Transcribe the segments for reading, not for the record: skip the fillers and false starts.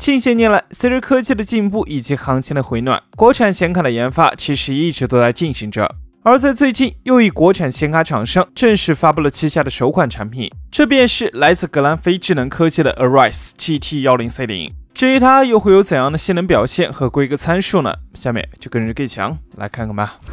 近些年来，随着科技的进步以及行情的回暖，国产显卡的研发其实一直都在进行着。而在最近，又一国产显卡厂商正式发布了旗下的首款产品，这便是来自格兰菲智能科技的 Arise GT1040。至于它又会有怎样的性能表现和规格参数呢？下面就跟着给强来看看吧。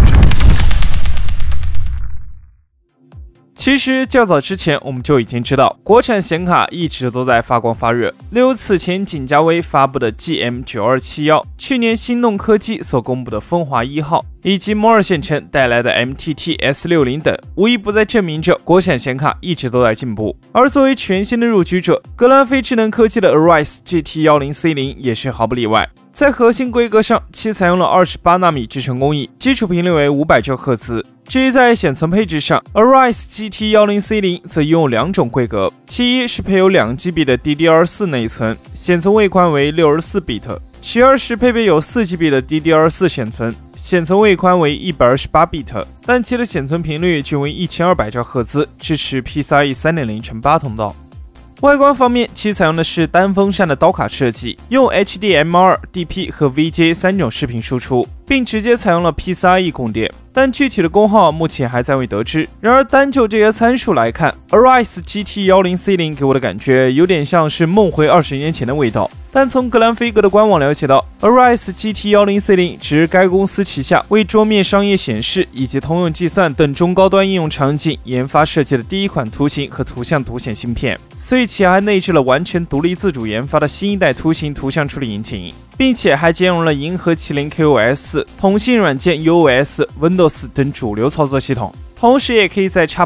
其实较早之前，我们就已经知道，国产显卡一直都在发光发热。例如此前景嘉微发布的 GM9271，去年心动科技所公布的风华1号，以及摩尔线程带来的 MTT S60等，无一不在证明着国产显卡一直都在进步。而作为全新的入局者，格兰菲智能科技的 Arise GT1040 也是毫不例外。在核心规格上，其采用了28纳米制程工艺，基础频率为500兆赫兹。至于在显存配置上 ，Arise GT1040 则拥有两种规格，其一是配有2GB 的 DDR4 内存，显存位宽为64 bit； 其二是配备有4GB 的 DDR4 显存，显存位宽为128 bit， 但其的显存频率均为1200兆赫兹，支持 PCIe 3.0×8 通道。外观方面，其采用的是单风扇的刀卡设计，用 HDMI2、DP 和 VGA 3种视频输出，并直接采用了 PCIe 供电，但具体的功耗目前还暂未得知。然而，单就这些参数来看 ，Arise GT1040 给我的感觉有点像是梦回20年前的味道。但从格兰菲格的官网了解到 ，Arise GT1040 只是该公司旗下为桌面商业显示以及通用计算等中高端应用场景研发设计的第一款图形和图像独显芯片，所以其还内置了完全独立自主研发的新一代图形图像处理引擎，并且还兼容了银河麒麟 KOS、统信软件 UOS、Windows 等主流操作系统，同时也可以在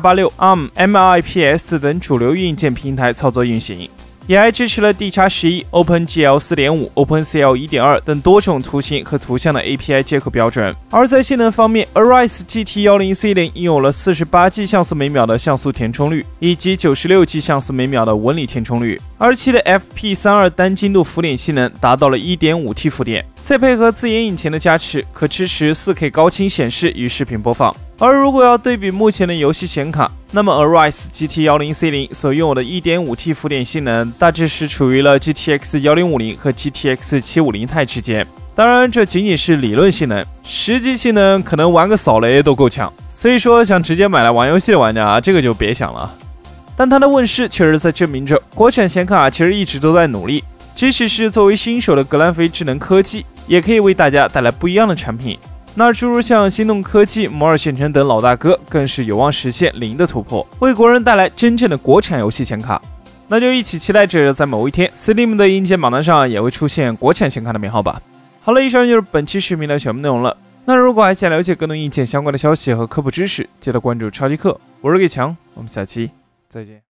X86、ARM、MIPS 等主流硬件平台操作运行。也还支持了 D-11、OpenGL 4.5、OpenCL 1.2 等多种图形和图像的 API 接口标准。而在性能方面 ，Arise GT1040 拥有了48G 像素每秒的像素填充率，以及96G 像素每秒的纹理填充率，而其的 FP32 单精度浮点性能达到了 1.5T 浮点，再配合自研引擎的加持，可支持 4K 高清显示与视频播放。而如果要对比目前的游戏显卡，那么 Arise GT1040 所拥有的 1.5T 浮点性能大致是处于了 GTX 1050和 GTX 750 钛之间。当然，这仅仅是理论性能，实际性能可能玩个扫雷都够呛。所以说，想直接买来玩游戏的玩家，这个就别想了。但它的问世确实在证明着国产显卡其实一直都在努力，即使是作为新手的格兰菲智能科技，也可以为大家带来不一样的产品。那诸如像心动科技、摩尔线程等老大哥，更是有望实现零的突破，为国人带来真正的国产游戏显卡。那就一起期待着在某一天 Steam 的硬件榜单上也会出现国产显卡的名号吧。好了，以上就是本期视频的全部内容了。那如果还想了解更多硬件相关的消息和科普知识，记得关注超级课，我是给强，我们下期再见。